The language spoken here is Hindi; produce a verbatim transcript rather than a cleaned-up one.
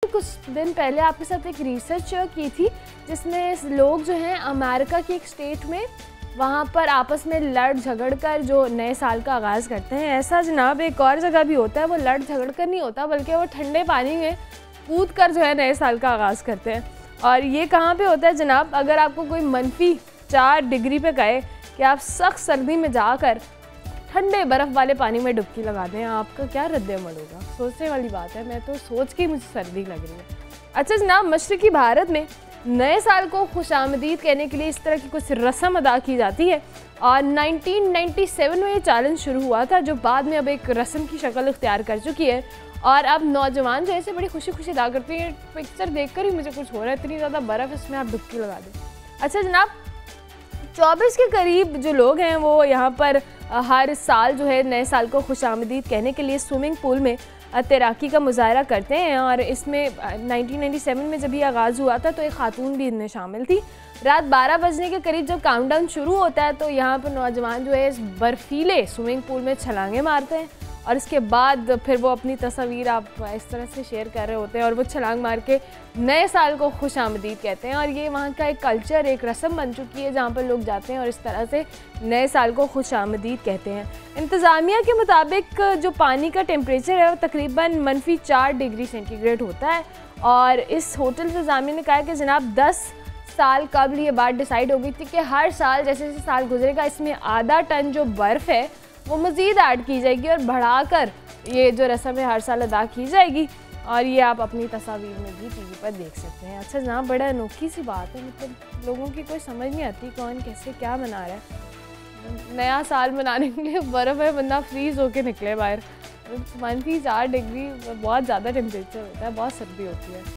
अभी कुछ दिन पहले आपके साथ एक रिसर्च की थी जिसमें लोग जो हैं अमेरिका की एक स्टेट में वहाँ पर आपस में लड़ झगड़ कर जो नए साल का आगाज़ करते हैं। ऐसा जनाब एक और जगह भी होता है, वो लड़ झगड़ कर नहीं होता बल्कि वो ठंडे पानी में कूद कर जो है नए साल का आगाज़ करते हैं। और ये कहाँ पे होता है जनाब? अगर आपको कोई मनफी चार डिग्री पे कहे कि आप सख्त सर्दी में जाकर ठंडे बर्फ़ वाले पानी में डुबकी लगा दें, आपका क्या रद्द-ए-अमल होगा? सोचने वाली बात है। मैं तो सोच के ही मुझे सर्दी लग रही है। अच्छा जनाब, मशरक़ी भारत में नए साल को खुशामदीद कहने के लिए इस तरह की कुछ रस्म अदा की जाती है और नाइनटीन नाइंटी सेवन में ये चैलेंज शुरू हुआ था, जो बाद में अब एक रस्म की शक्ल इख्तियार कर चुकी है। और अब नौजवान जो ऐसे बड़ी खुशी खुशी अदा करते हैं। पिक्चर देखकर ही मुझे कुछ हो रहा है, इतनी ज़्यादा बर्फ़, इसमें आप डुबकी लगा दें। अच्छा जनाब, चौबीस के करीब जो लोग हैं वो यहाँ पर हर साल जो है नए साल को खुशामदीद कहने के लिए स्विमिंग पूल में तैराकी का मुजाहरा करते हैं। और इसमें नाइनटीन नाइंटी सेवन में जब ये आगाज़ हुआ था तो एक खातून भी इनमें शामिल थी। रात बारह बजने के करीब जब काउंटडाउन शुरू होता है तो यहाँ पर नौजवान जो है इस बर्फीले स्विमिंग पूल में छलांगे मारते हैं और इसके बाद फिर वो अपनी तस्वीर आप इस तरह से शेयर कर रहे होते हैं और वो छलांग मार के नए साल को खुशामदीद कहते हैं। और ये वहाँ का एक कल्चर, एक रस्म बन चुकी है जहाँ पर लोग जाते हैं और इस तरह से नए साल को खुशामदीद कहते हैं। इंतज़ामिया के मुताबिक जो पानी का टेम्परेचर है वो तकरीबन मनफी चार डिग्री सेंटीग्रेड होता है। और इस होटल इंतज़ामिया ने कहा कि जनाब दस साल कबल ये बात डिसाइड हो गई थी कि हर साल जैसे जैसे साल गुजरेगा इसमें आधा टन जो बर्फ़ है वो मज़ीद ऐड की जाएगी और बढ़ाकर ये जो रस्म है हर साल अदा की जाएगी। और ये आप अपनी तस्वीर में भी टीवी पर देख सकते हैं। अच्छा जनाब, बड़ा अनोखी सी बात है, मतलब लोगों की कोई समझ नहीं आती कौन कैसे क्या मना रहा है। नया साल मनाने के लिए बर्फ़ है, बंदा फ्रीज़ होके निकले बाहर। मनफी चार डिग्री बहुत ज़्यादा टेम्परेचर होता है, बहुत सर्दी होती है।